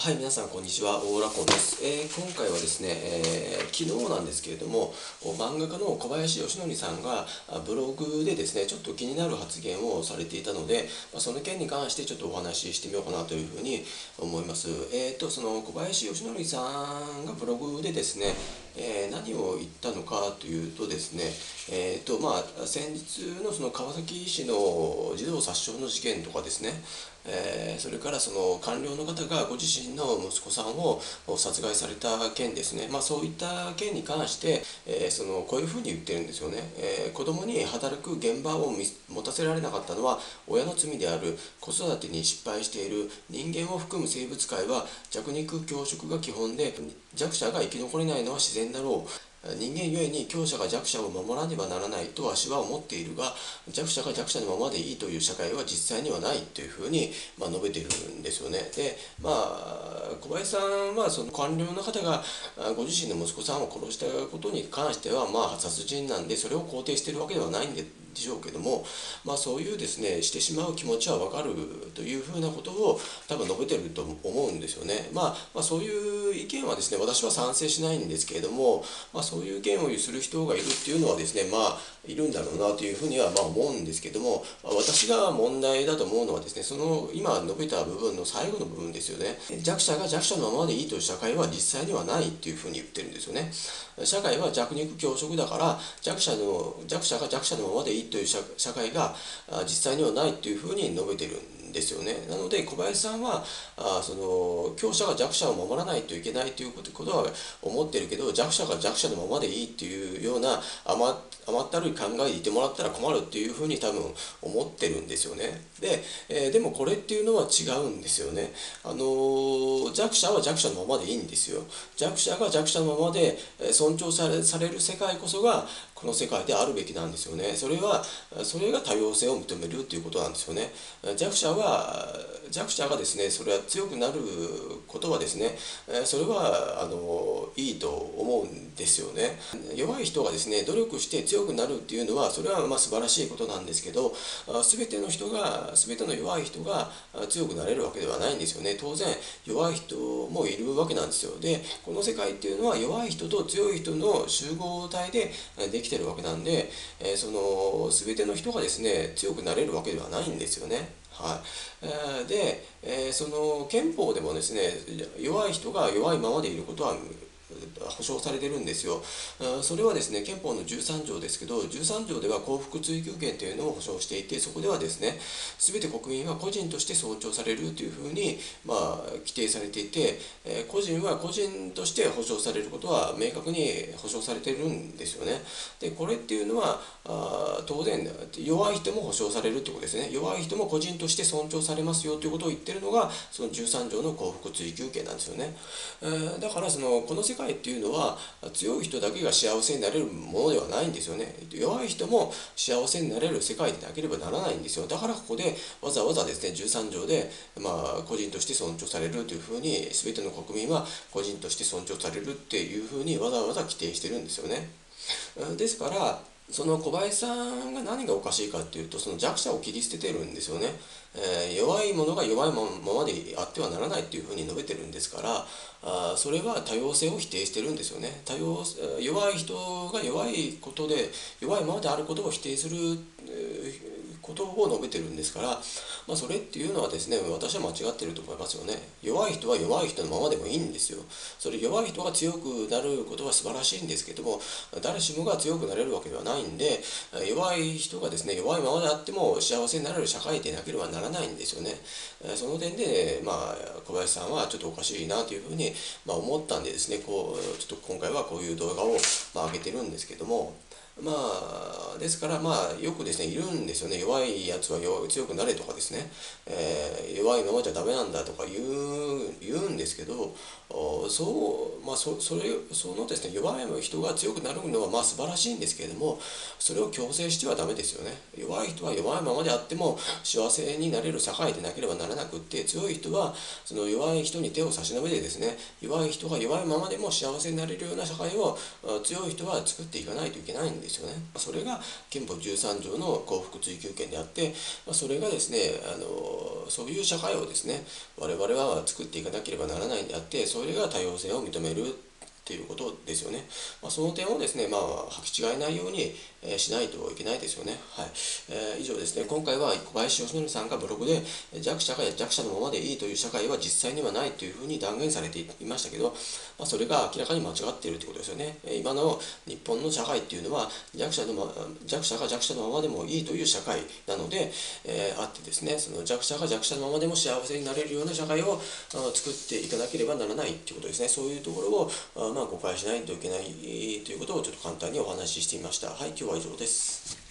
はい、皆さん、こんにちは。大浦コンです。今回はですね、昨日なんですけれども、漫画家の小林義則さんがブログでですね、ちょっと気になる発言をされていたので、その件に関してちょっとお話ししてみようかなというふうに思います。その小林義則さんがブログでですね、何を言ったのかというとですね、先日のその川崎市の児童殺傷の事件とかですね、それからその官僚の方がご自身の息子さんを殺害された件ですね、そういった件に関して、こういうふうに言ってるんですよね。子供に働く現場を持たせられなかったのは親の罪である。子育てに失敗している人間を含む生物界は弱肉強食が基本で、弱者が生き残れないのは自然だろう。人間ゆえに強者が弱者を守らねばならないとわしは思っているが、弱者が弱者のままでいいという社会は実際にはないというふうに、述べているんですよね。で、小林さんはその官僚の方がご自身の息子さんを殺したことに関しては、殺人なんでそれを肯定しているわけではないんでしょうけども、そういうですね、してしまう気持ちはわかるというふうなことを多分述べてると思うんですよね。そういう意見はですね、私は賛成しないんですけれども、そういう意見をする人がいるっていうのはですね、いるんだろうなというふうには思うんですけども、私が問題だと思うのはですね、その今述べた部分の最後の部分ですよね。弱者が弱者のままでいいという社会は実際にはないっていうふうに言ってるんですよね。社会は弱肉強食だから、弱者が弱者のままでいいという社会が実際にはないっていうふうに述べてるんですよね。なので小林さんはその強者が弱者を守らないといけないということは思ってるけど、弱者が弱者のままでいいっていうような甘ったるい考えでいてもらったら困るっていうふうに多分思ってるんですよね。でもこれっていうのは違うんですよね。弱者は弱者のままでいいんですよ。弱者が弱者のままで尊重される世界こそがこの世界であるべきなんですよね。それが多様性を認めるっていうことなんですよね。弱者がですね、それは強くなることはですね、それはいいと思うんですよね。弱い人がですね、努力して強くなるっていうのは、それは素晴らしいことなんですけど、全ての弱い人が強くなれるわけではないんですよね。当然、弱い人もいるわけなんですよ。で、この世界っていうのは弱い人と強い人の集合体でできてるわけなんで、全ての人がですね、強くなれるわけではないんですよね。はい。その憲法でもですね、弱い人が弱いままでいることは保障されてるんですよ。それはですね、憲法の13条ですけど、13条では幸福追求権というのを保障していて、そこではですね、全て国民は個人として尊重されるというふうに、規定されていて、個人は個人として保障されることは明確に保障されているんですよね。で、これっていうのは、当然、弱い人も保障されるということですね。弱い人も個人として尊重されますよということを言ってるのが、その13条の幸福追求権なんですよね。だからこの世界っていうのは強い人だけが幸せになれるものではないんですよね。弱い人も幸せになれる世界でなければならないんですよ。だからここでわざわざですね、13条で、個人として尊重されるというふうに、全ての国民は個人として尊重されるっていうふうにわざわざ規定してるんですよね。ですからその小林さんが何がおかしいかっていうと、その弱者を切り捨ててるんですよね。弱いものが弱いままであってはならないっていうふうに述べてるんですから、それは多様性を否定してるんですよね。弱い人が弱いことで、弱いままであることを否定することを述べてるんですから、それっていうのはですね、私は間違ってると思いますよね。弱い人は弱い人のままでもいいんですよ。それ弱い人が強くなることは素晴らしいんですけども、誰しもが強くなれるわけではないんで、弱い人がですね、弱いままであっても幸せになれる社会でなければならないんですよね。その点で、小林さんはちょっとおかしいなというふうに、思ったんでですね、ちょっと今回はこういう動画を、上げてるんですけども、ですからよくですねいるんですよね。弱いやつは強くなれとかですね、弱いままじゃダメなんだとか言うんですけど、そのですね、弱い人が強くなるのは素晴らしいんですけれども、それを強制してはダメですよね。弱い人は弱いままであっても幸せになれる社会でなければならなくって、強い人はその弱い人に手を差し伸べてですね、弱い人が弱いままでも幸せになれるような社会を強い人は作っていかないといけないんですよね。それが憲法13条の幸福追求権であって、それがですね、そういう社会会をですね、我々は作っていかなければならないんであって、それが多様性を認めるっていうことですよね。その点をですね、履き違えないように、しないといけないですよね。はい。以上ですね、今回は小林義則さんがブログで、弱者が弱者のままでいいという社会は実際にはないというふうに断言されていましたけど、それが明らかに間違っているということですよね。今の日本の社会っていうのは、弱者が弱者のままでもいいという社会なので、あってですね、その弱者が弱者のままでも幸せになれるような社会を作っていかなければならないということですね。そういうところを誤解しないといけないということをちょっと簡単にお話ししてみました。はい、今日は以上です。